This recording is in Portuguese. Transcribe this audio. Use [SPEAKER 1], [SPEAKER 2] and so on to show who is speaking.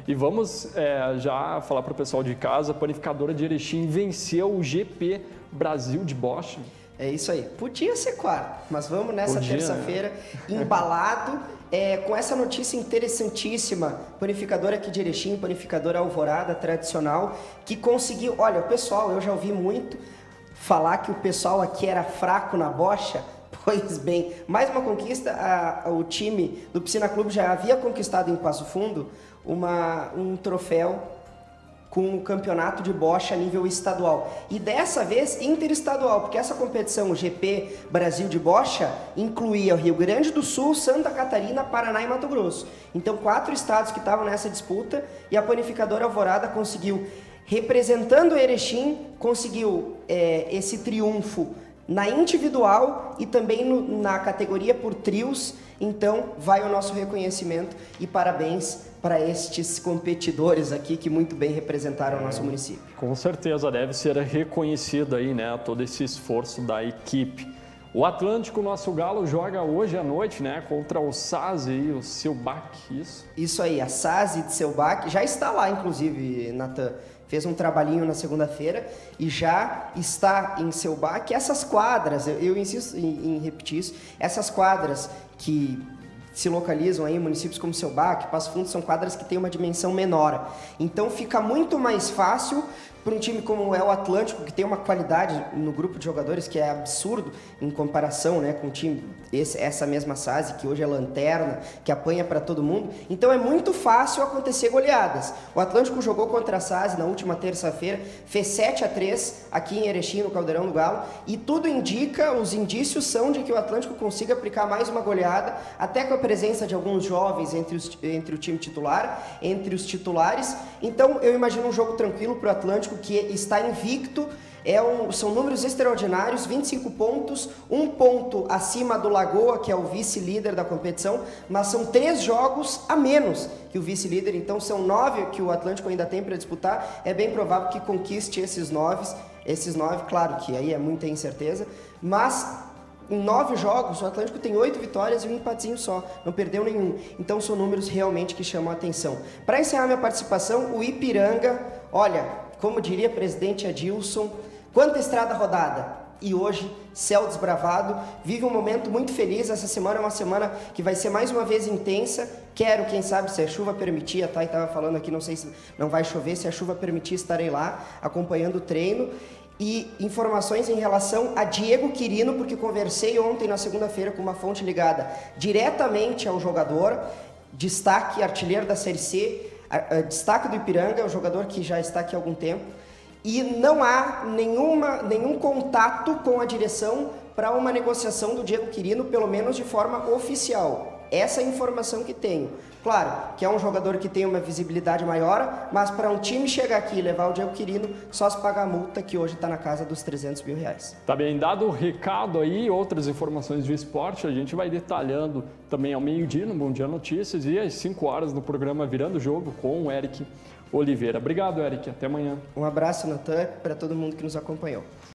[SPEAKER 1] E vamos já falar para o pessoal de casa, a panificadora de Erechim venceu o GP Brasil de Bocha.
[SPEAKER 2] É isso aí. Podia ser quarta, mas vamos nessa terça-feira embalado com essa notícia interessantíssima. Panificadora aqui de Erechim, panificadora Alvorada, tradicional, que conseguiu... Olha, o pessoal, eu já ouvi muito falar que o pessoal aqui era fraco na bocha. Pois bem, mais uma conquista. O time do Piscina Clube já havia conquistado em Passo Fundo um troféu com o campeonato de bocha a nível estadual. E dessa vez interestadual, porque essa competição, o GP Brasil de Bocha, incluía o Rio Grande do Sul, Santa Catarina, Paraná e Mato Grosso. Então 4 estados que estavam nessa disputa e a panificadora Alvorada conseguiu, representando o Erechim, conseguiu esse triunfo na individual e também na categoria por trios. Então vai o nosso reconhecimento e parabéns para estes competidores aqui que muito bem representaram o nosso município.
[SPEAKER 1] Com certeza deve ser reconhecido aí, né, todo esse esforço da equipe. O Atlântico, nosso galo, joga hoje à noite, né, contra o SASI e o Selbach, isso?
[SPEAKER 2] Isso aí, a SASI de Selbach já está lá, inclusive, Natan. Fez um trabalhinho na segunda-feira e já está em Selbach. Essas quadras, eu insisto em repetir isso, essas quadras que se localizam aí em municípios como Selbach, Passo Fundo, são quadras que têm uma dimensão menor. Então fica muito mais fácil para um time como é o Atlântico, que tem uma qualidade no grupo de jogadores que é absurdo em comparação, né, com o time, essa mesma SASI, que hoje é lanterna, que apanha para todo mundo. Então é muito fácil acontecer goleadas. O Atlântico jogou contra a SASI na última terça-feira, fez 7-3 aqui em Erechim, no Caldeirão do Galo, e tudo indica, os indícios são de que o Atlântico consiga aplicar mais uma goleada, até com a presença de alguns jovens entre o time titular, entre os titulares. Então eu imagino um jogo tranquilo para o Atlântico, que está invicto. São números extraordinários, 25 pontos, 1 ponto acima do Lagoa, que é o vice-líder da competição, mas são 3 jogos a menos que o vice-líder, então são 9 que o Atlântico ainda tem para disputar. É bem provável que conquiste esses 9, claro que aí é muita incerteza, mas em 9 jogos, o Atlântico tem 8 vitórias e um empatezinho só, não perdeu nenhum. Então são números realmente que chamam a atenção. Para encerrar minha participação, o Ipiranga, olha, como diria o presidente Adilson, quanta estrada rodada! E hoje, céu desbravado, vive um momento muito feliz. Essa semana é uma semana que vai ser mais uma vez intensa. Quero, quem sabe, se a chuva permitir, a Thay estava falando aqui, não sei se não vai chover, se a chuva permitir, estarei lá acompanhando o treino. E informações em relação a Diego Quirino, porque conversei ontem na segunda-feira com uma fonte ligada diretamente ao jogador, destaque, artilheiro da Série C, destaque do Ipiranga, é um jogador que já está aqui há algum tempo, e não há nenhum contato com a direção para uma negociação do Diego Quirino, pelo menos de forma oficial. Essa é a informação que tenho. Claro, que é um jogador que tem uma visibilidade maior, mas para um time chegar aqui e levar o Diego Quirino, só se pagar a multa, que hoje está na casa dos R$300 mil.
[SPEAKER 1] Tá bem, dado o recado aí, outras informações do esporte, a gente vai detalhando também ao meio-dia no Bom Dia Notícias e às 5 horas no programa Virando o Jogo com o Eric Oliveira. Obrigado, Eric. Até amanhã.
[SPEAKER 2] Um abraço, Natan, para todo mundo que nos acompanhou.